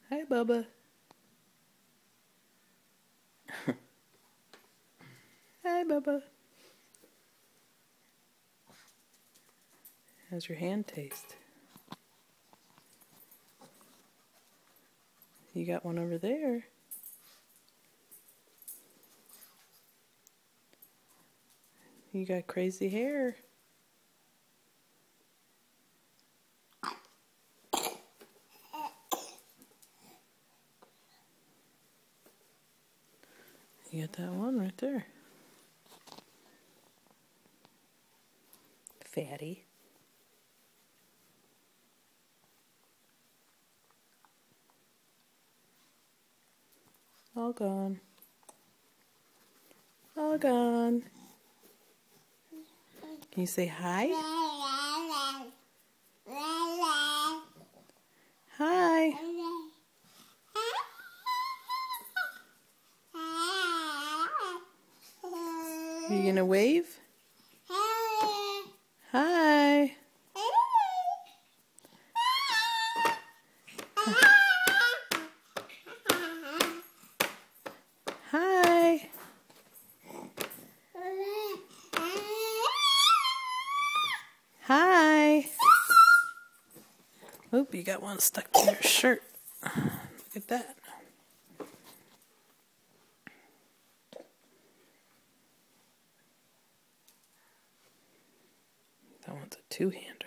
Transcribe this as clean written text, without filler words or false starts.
Hi, Bubba. Hi, Bubba. How's your hand taste? You got one over there. You got crazy hair. You got that one right there. Fatty. All gone. All gone. Can you say hi? Hi. Are you gonna wave? Hi. Hi. Hi. Oop, you got one stuck to your shirt. Look at that. That one's a two-hander.